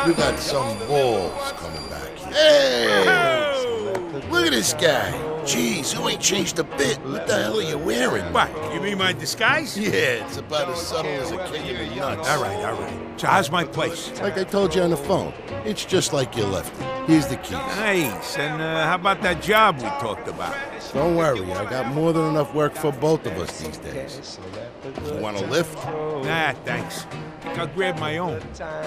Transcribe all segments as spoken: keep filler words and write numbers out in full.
You got some balls coming back here. Hey! Look at this guy. Jeez, you ain't changed a bit. What the hell are you wearing? What, you mean my disguise? Yeah, it's about as subtle as a kick in the nuts. All right, all right. So how's my place? Like I told you on the phone, it's just like you left it. Here's the keys. Nice. And uh, how about that job we talked about? Don't worry, I got more than enough work for both of us these days. You want a lift? Nah, thanks. I think I'll grab my own.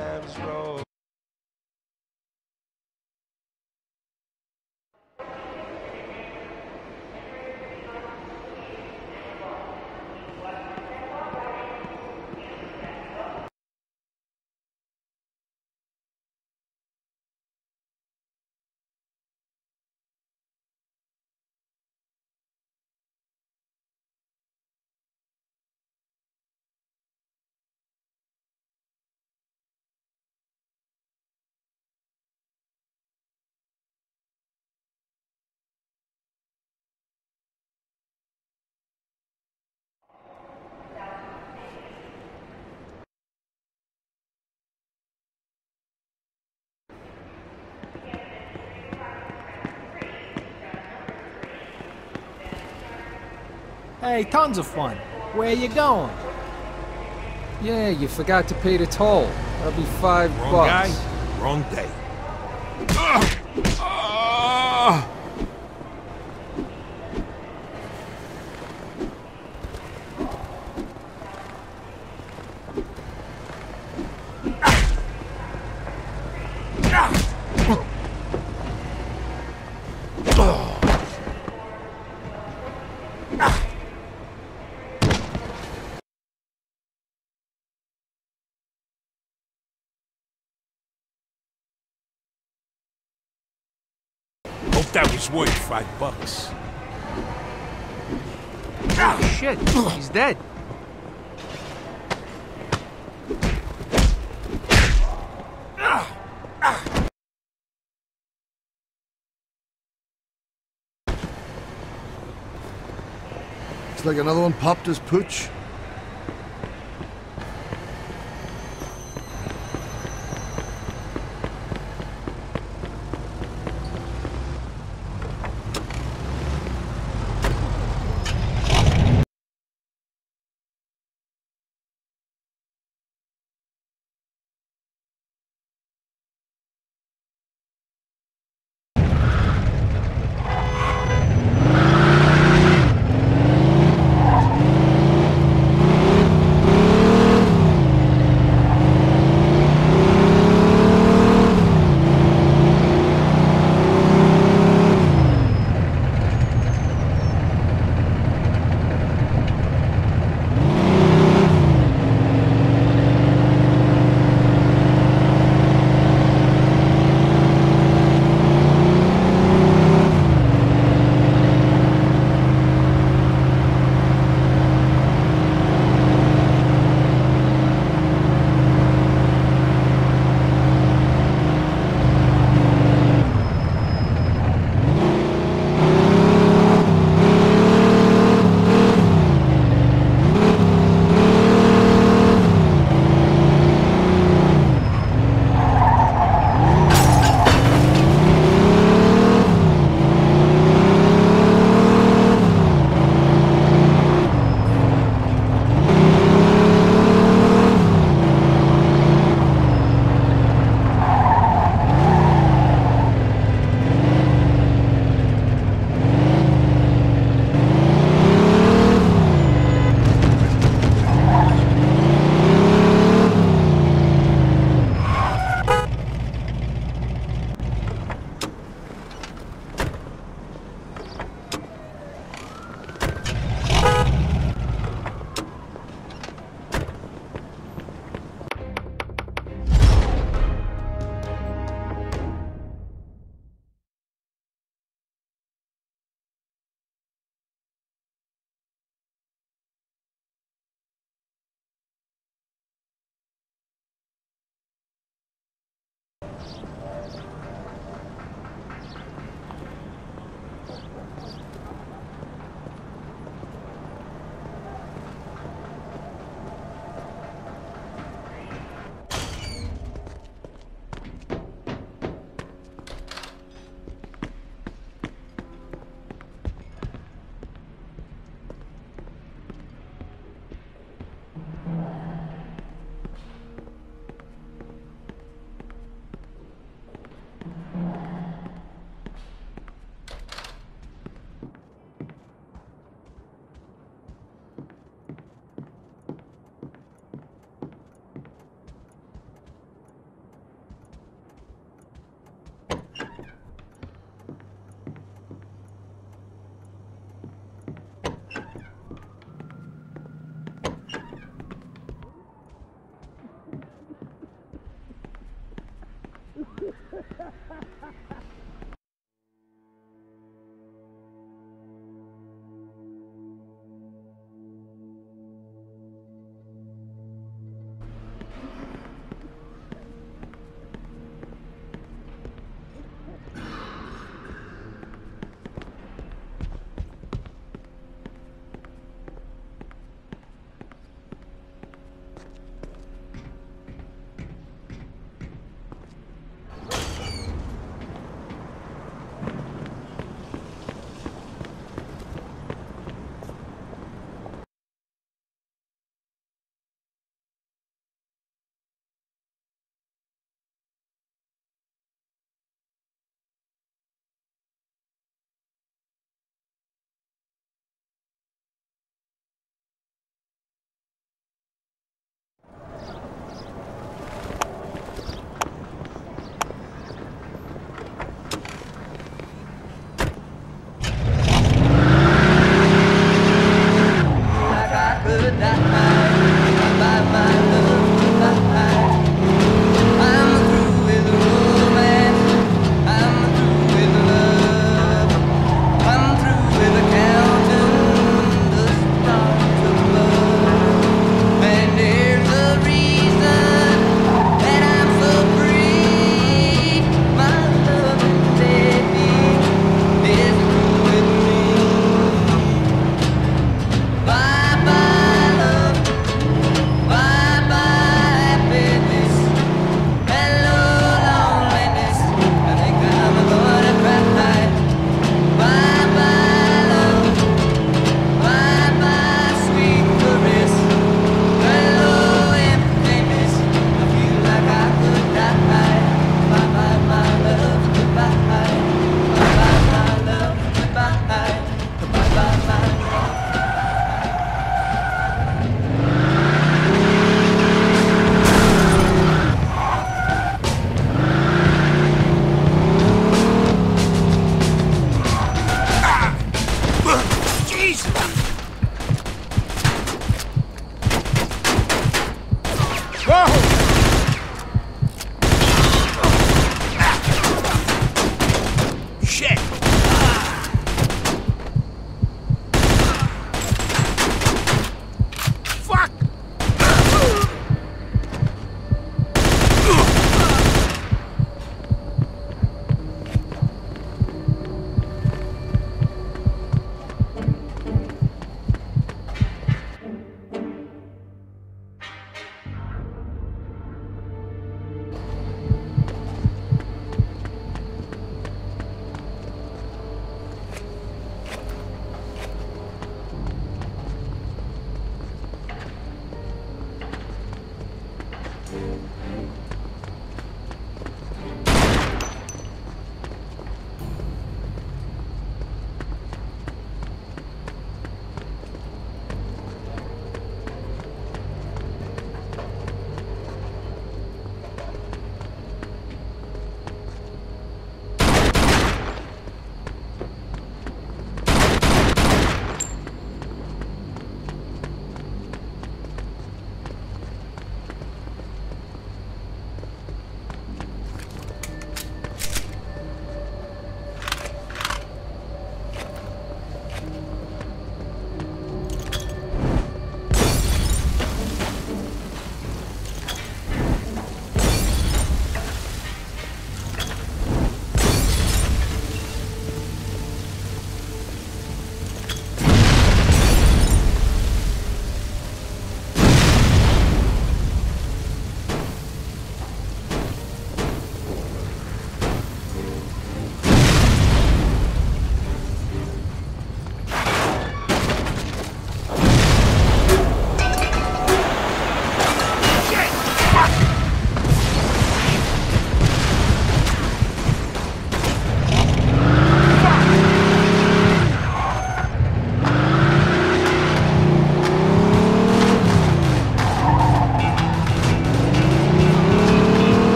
Hey, tons of fun. Where you going? Yeah, you forgot to pay the toll. That'll be five Wrong bucks. guy, wrong day. Uh, uh. Hope that was worth five bucks. Oh, shit, he's dead. It's like another one popped his pooch.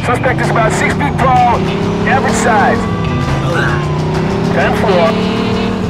Suspect is about six feet tall, average size. ten four.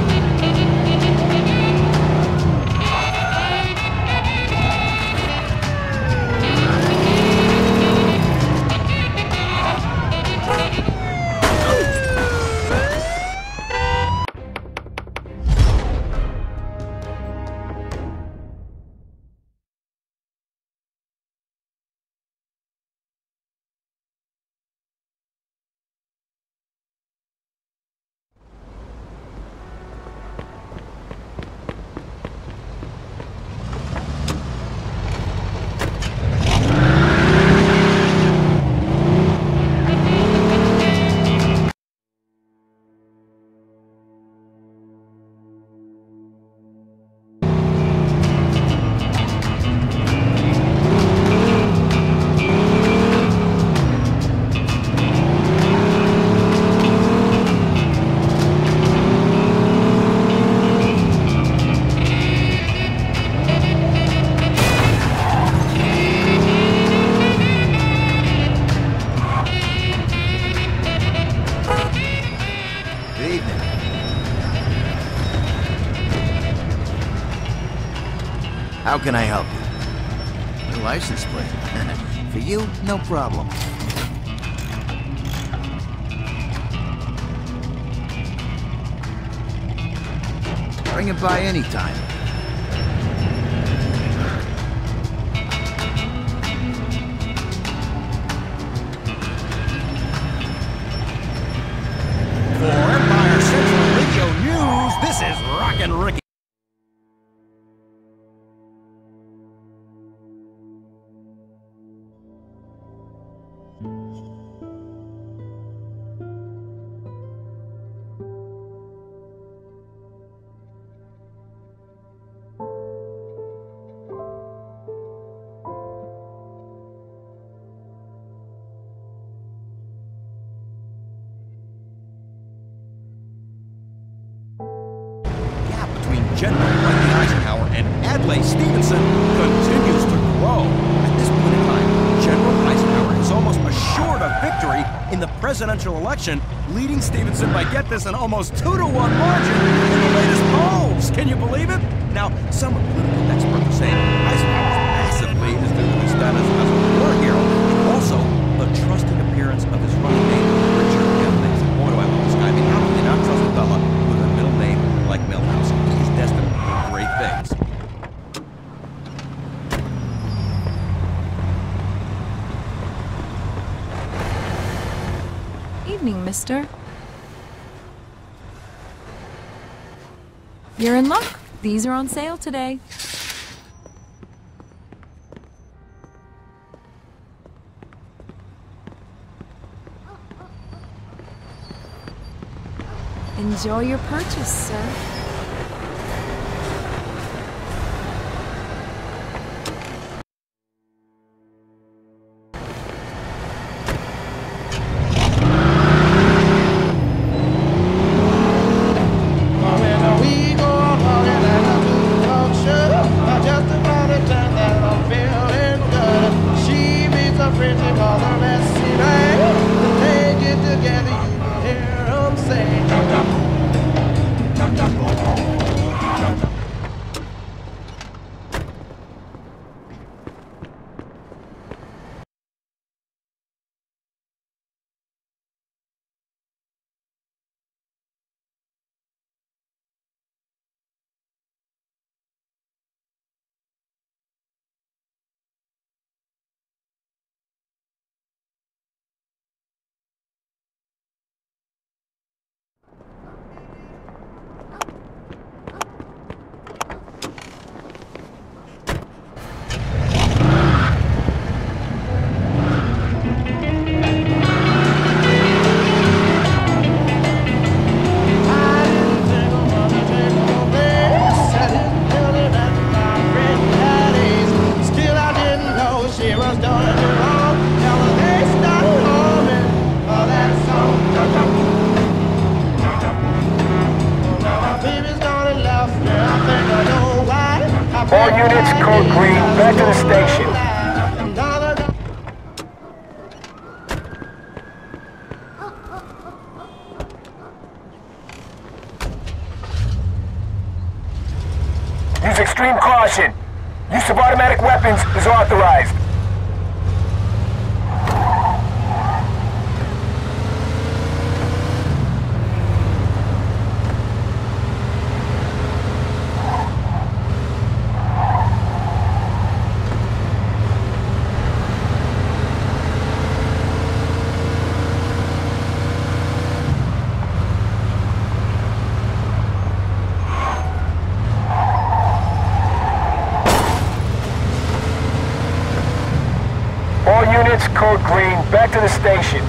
How can I help you? Your license plate. For you, no problem. Bring it by anytime. For Empire Central Radio News, this is Rockin' Ricky. General Franklin Eisenhower and Adlai Stevenson continues to grow. At this point in time, General Eisenhower is almost assured of victory in the presidential election, leading Stevenson by, get this, an almost two to one margin in the latest polls. Can you believe it? Now, some political experts are saying Eisenhower's massive lead is due to his status as a war hero, and also the trusting appearance of his running mate, Richard Milhouse. Boy, do I love this guy. I mean, how can you not trust a fella with a middle name like Milhouse? Destined for great things. Evening, mister. You're in luck. These are on sale today. Enjoy your purchase, sir. Use extreme caution. Use of automatic weapons is authorized. Code green, back to the station.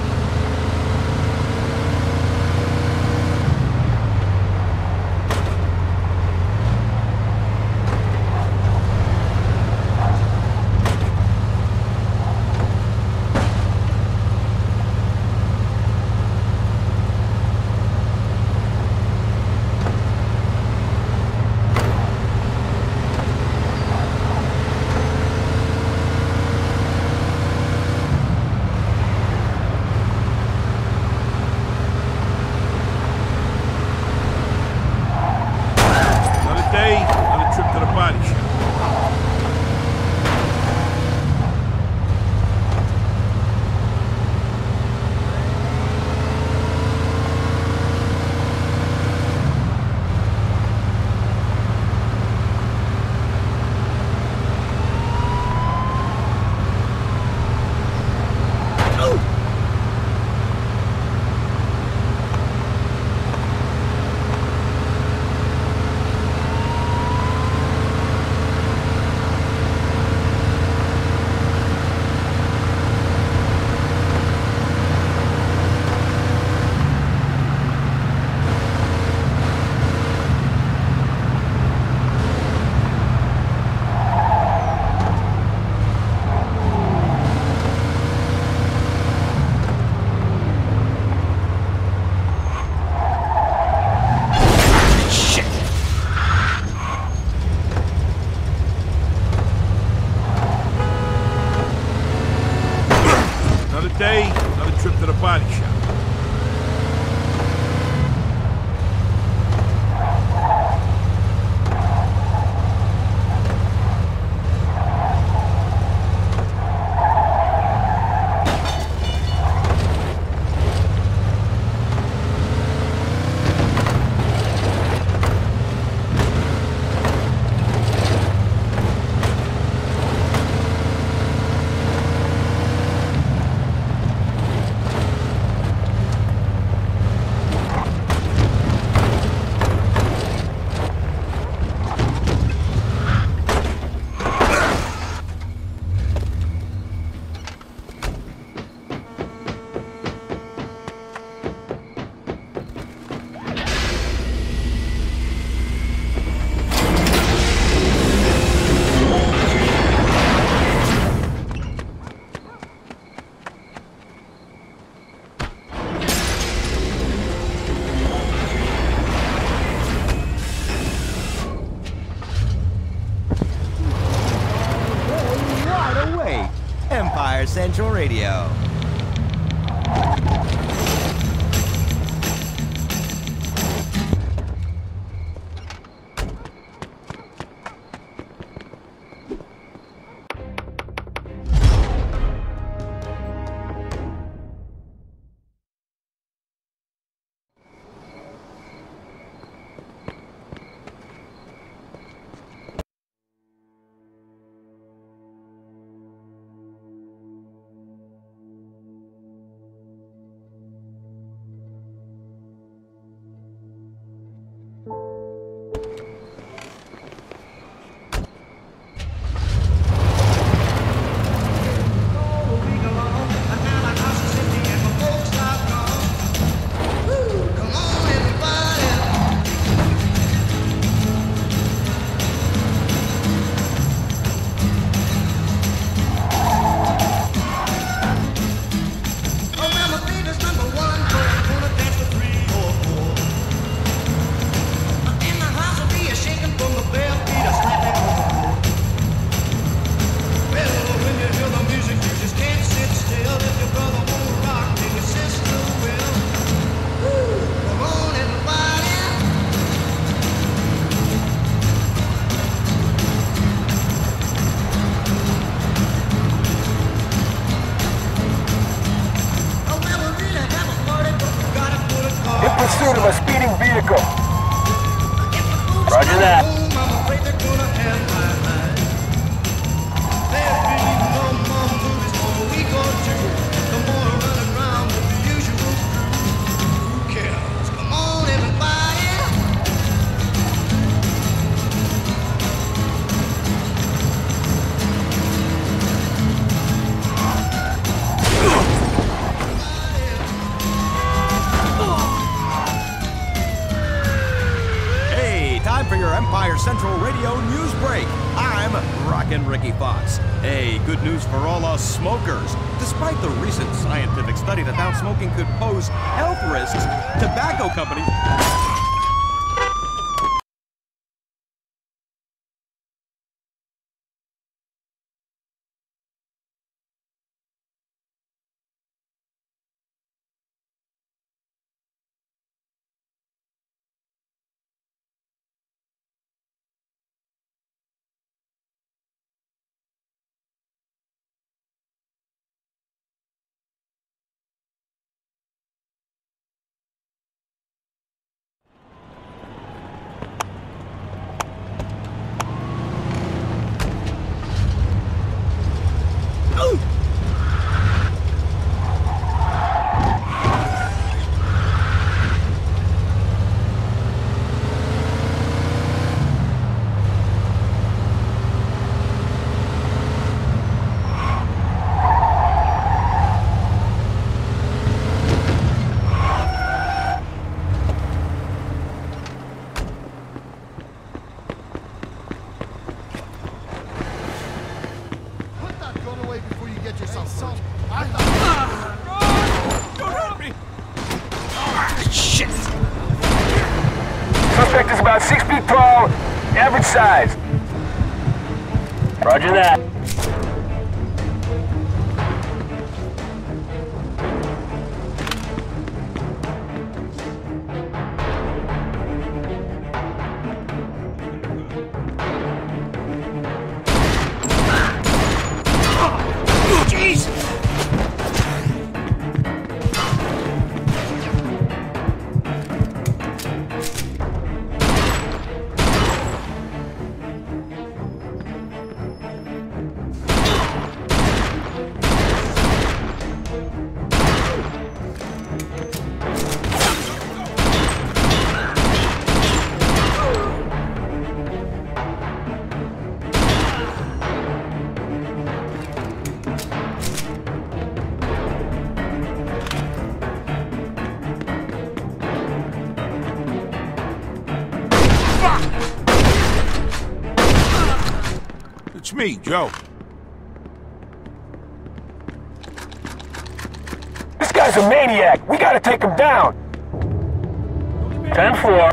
Central Radio. vehicle. Roger that. For your Empire Central Radio News Break. I'm Rockin' Ricky Fox. Hey, good news for all us smokers. Despite the recent scientific study that found smoking could pose health risks, tobacco companies... Suspect is about six feet tall, average size. Roger that. It's me, Joe. This guy's a maniac. We gotta take him down. ten four.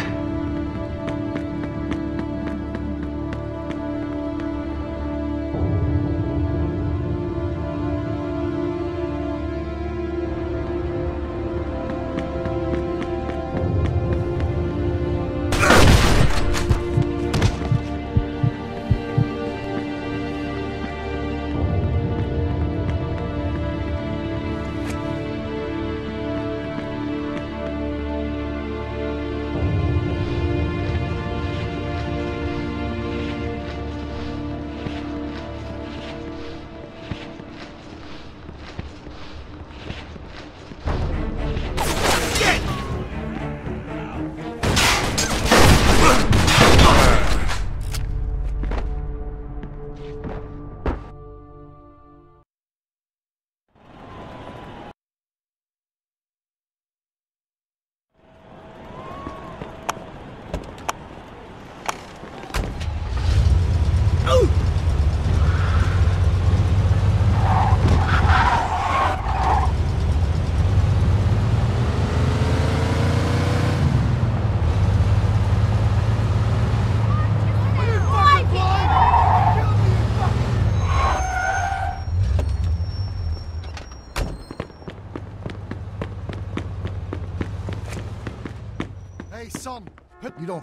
Son, you don't.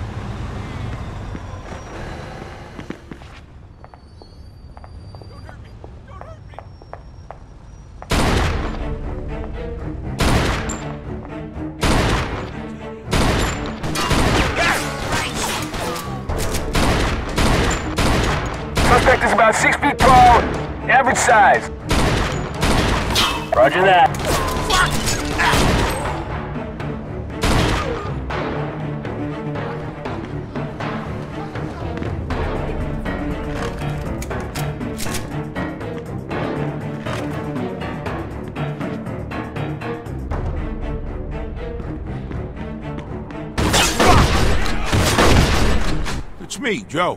Don't hurt me. Suspect is about six feet tall, average size. Roger that. It's me, Joe.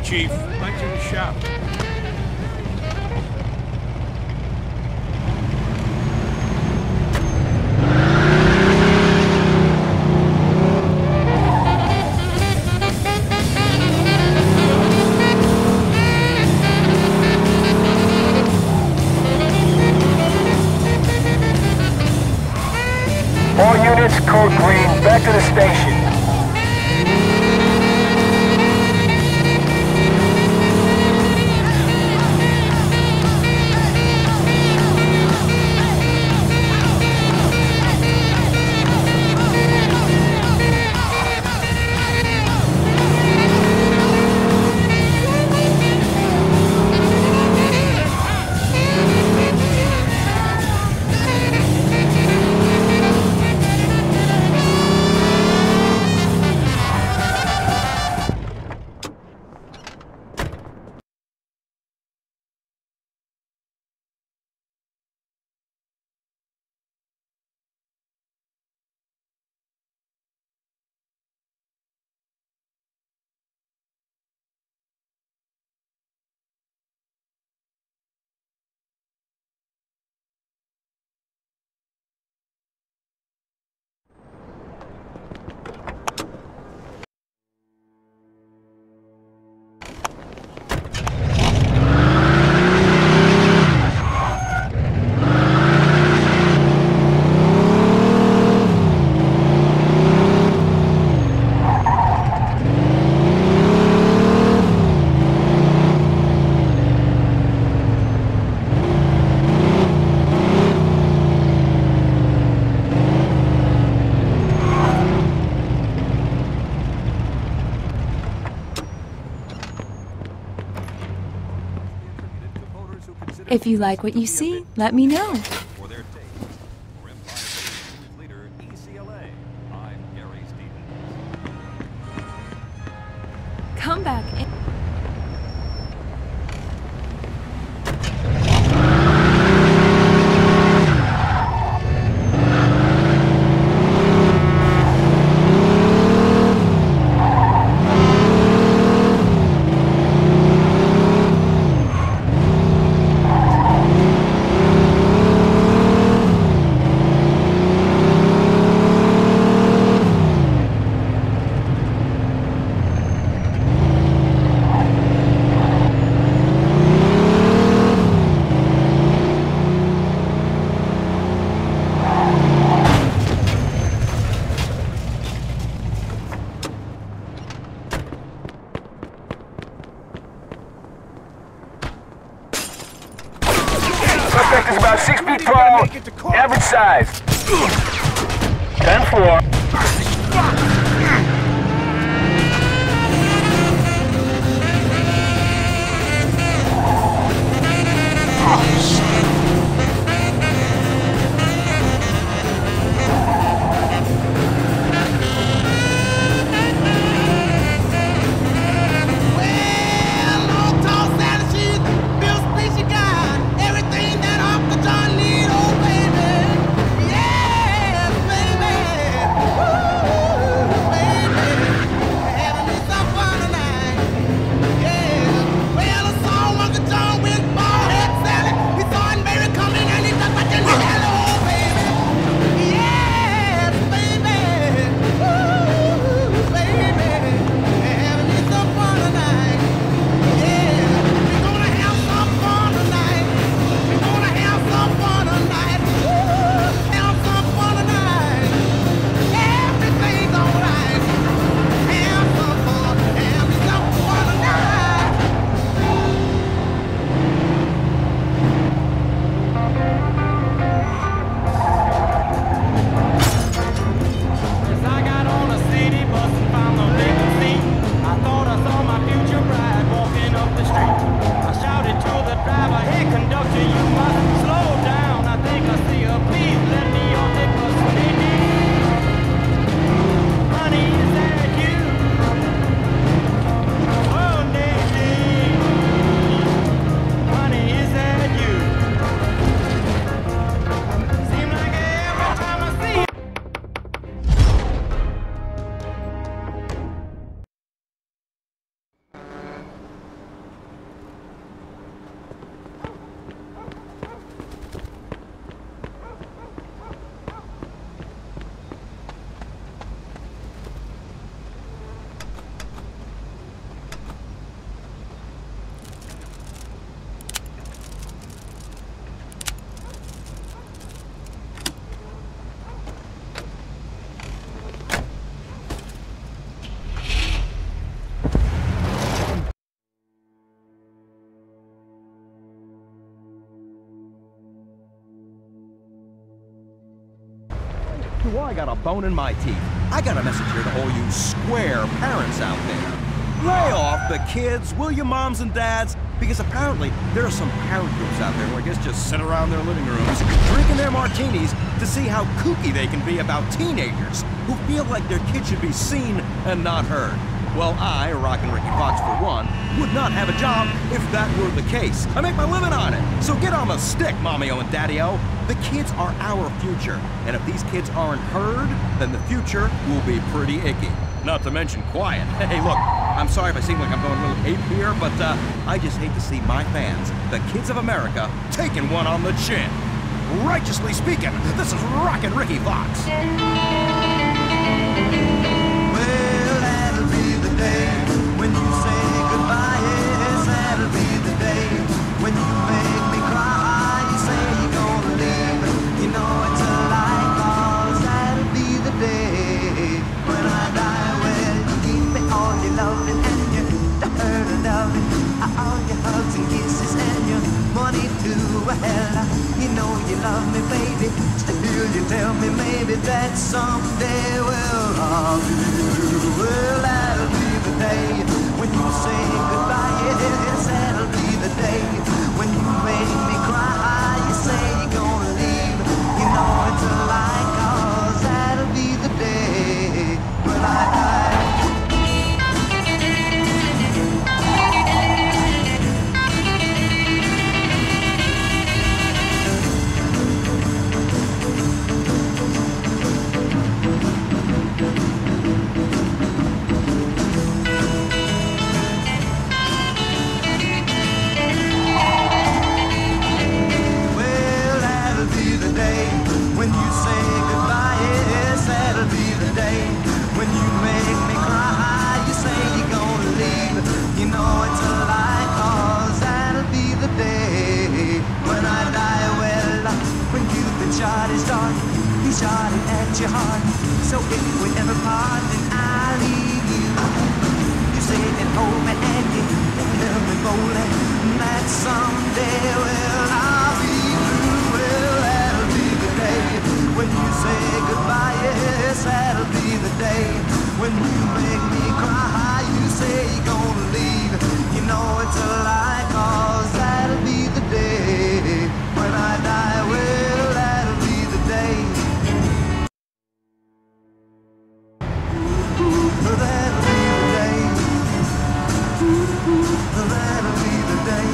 Chief. Lunch in the shop. All units, code green, back to the station. If you like what you see, let me know. Come back in. Suspect is about six feet tall, average size. ten four. while I got a bone in my teeth, I got a message here to all you square parents out there. Lay off the kids, will you, moms and dads? Because apparently there are some parent groups out there who I guess just sit around their living rooms drinking their martinis to see how kooky they can be about teenagers who feel like their kid should be seen and not heard. Well, I, Rockin' Ricky Fox for one, would not have a job if that were the case. I make my living on it. So get on the stick, Mommy-O and Daddy-O. The kids are our future, and if these kids aren't heard, then the future will be pretty icky. Not to mention quiet. Hey, look, I'm sorry if I seem like I'm going a little ape here, but uh, I just hate to see my fans, the kids of America, taking one on the chin. Righteously speaking, this is Rockin' Ricky Fox. Well, that'll be the day when you say goodbye. Yes, that'll be the day when you make me cry. You say you're gonna leave, you know it's a lie, 'cause that'll be the day when I die. Well, you give me all your loving and your hurt and loving, all your hugs and kisses and your money too. Well, you know you love me, baby. Still you tell me maybe that someday, well, I'll be you. Well, that'll be the day when you say goodbye. Yes, that'll be the day when you make me cry. You say you're gonna leave, you know it's a lie, 'cause that'll be the day when I die. When you say goodbye, yes, that'll be the day when you make me cry. You say you're gonna leave, you know it's a lie, 'cause that'll be the day when I die. Well, when you've been shot is dark, you shot it at your heart. So if we ever part, then I'll leave you. You say and hold me and you love me boldly. That someday, well, I'll be through. Well, that'll be the day when you say goodbye. Yes, that'll be the day when you make me cry. You say you're gonna leave, you know it's a lie, 'cause that'll be the day when I die. Well, that'll be the day. That'll be the day. That'll be the day.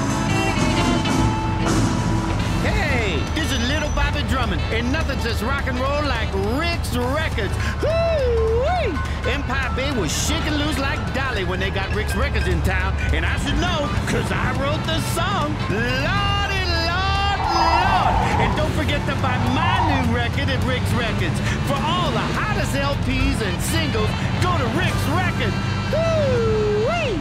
Hey, this is Little Bobby Drummond, and nothing says rock and roll like Rick's Records. Woo-wee! Empire Bay was shaking loose like Dolly when they got Rick's Records in town, and I should know, 'cause I wrote the song. Lordy, Lord, Lord! And don't forget to buy my new record at Rick's Records. For all the hottest L Ps and singles, go to Rick's Records. Woo-wee!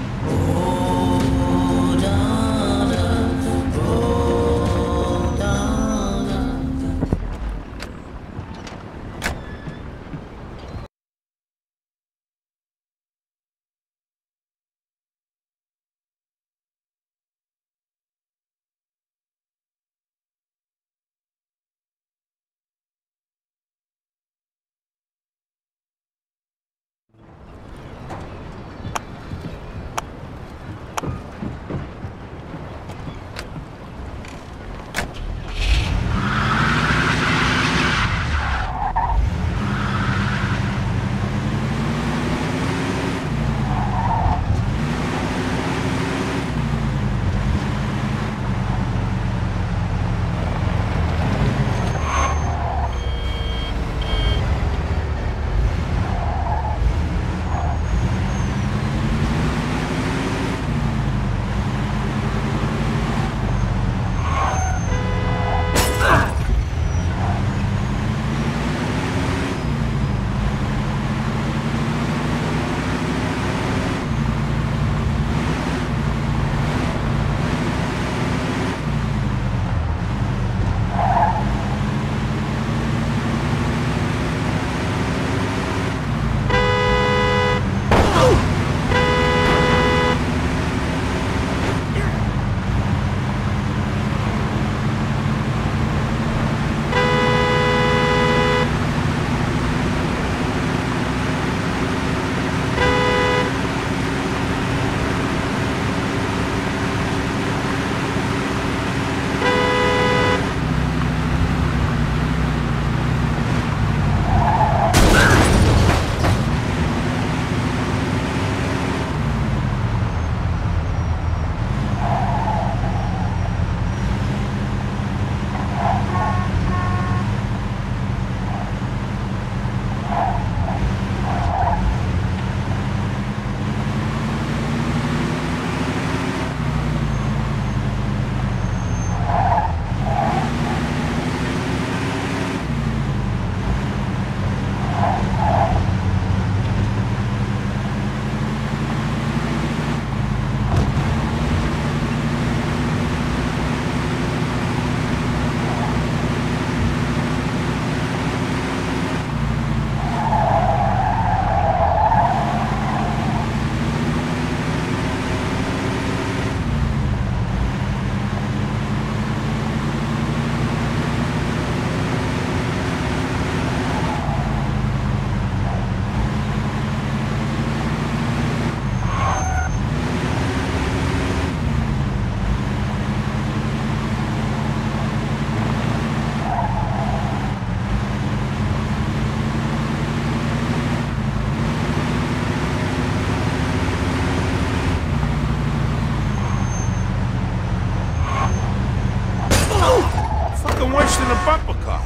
even worse than the bumper cars.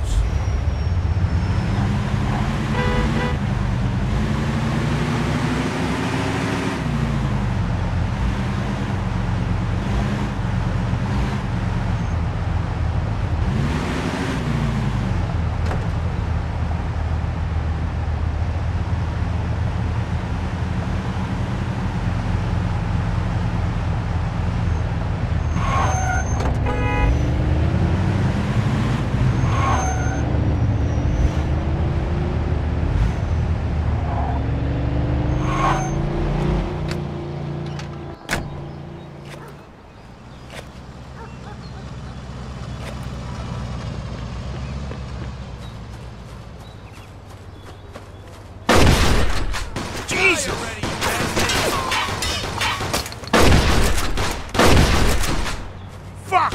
Fuck!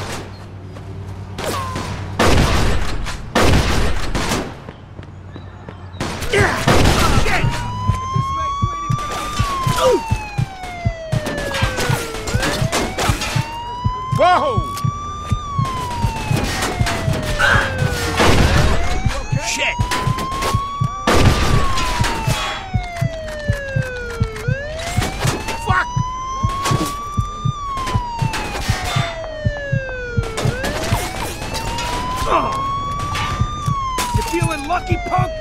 Whoa! Shit! Fuck! You feeling lucky, punk?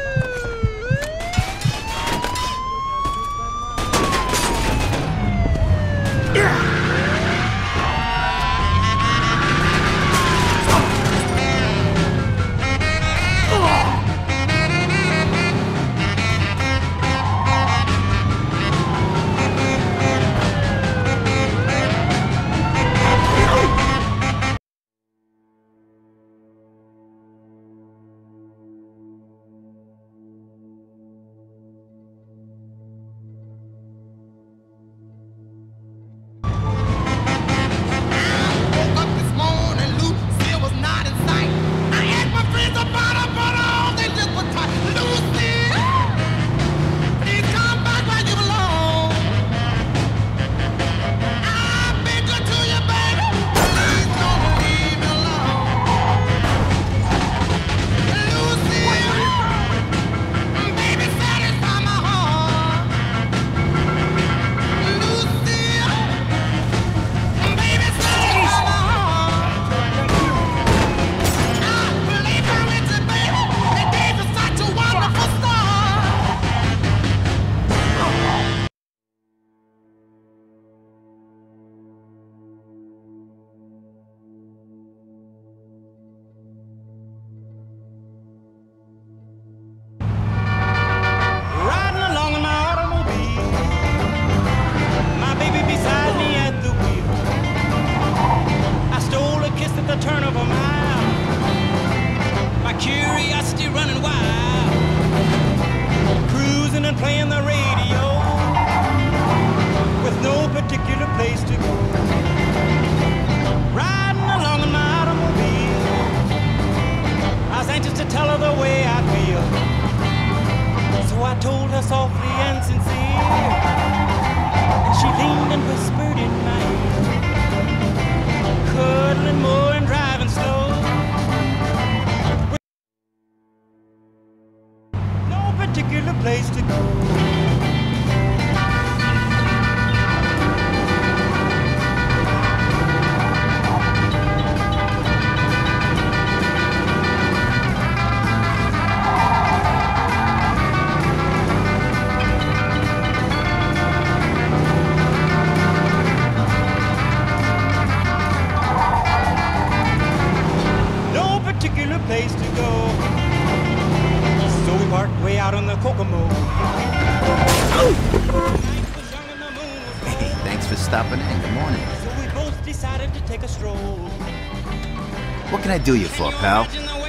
What can I do you for, pal?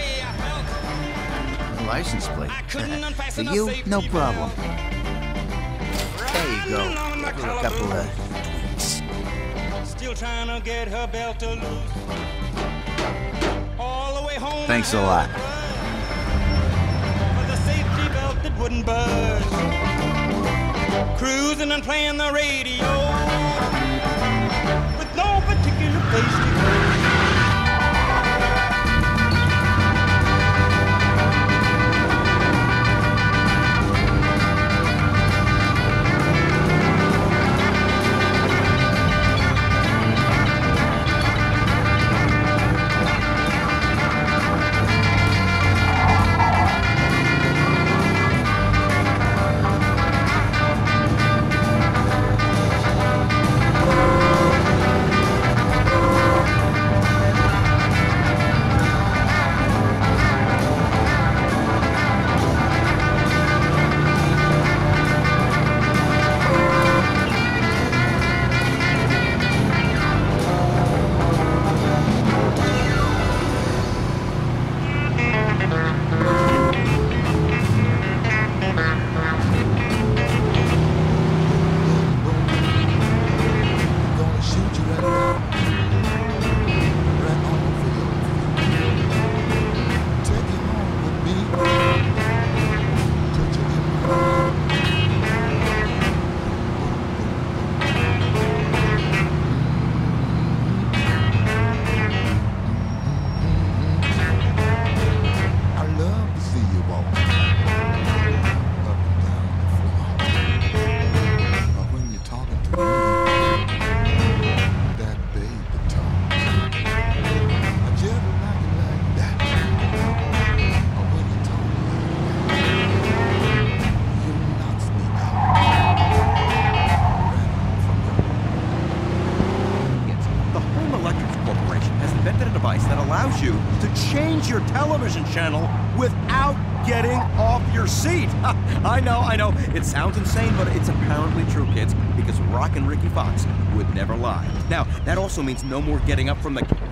A license plate. For you, no problem. There you go. Give her a couple of tweaks. Still trying to get her belt to loose. All the way home. Thanks a lot. With a safety belt that wouldn't budge. Cruising and playing the radio. With no particular place to go. device that allows you to change your television channel without getting off your seat. I know, I know, it sounds insane, but it's apparently true, kids, because Rock and Ricky Fox would never lie. Now, that also means no more getting up from the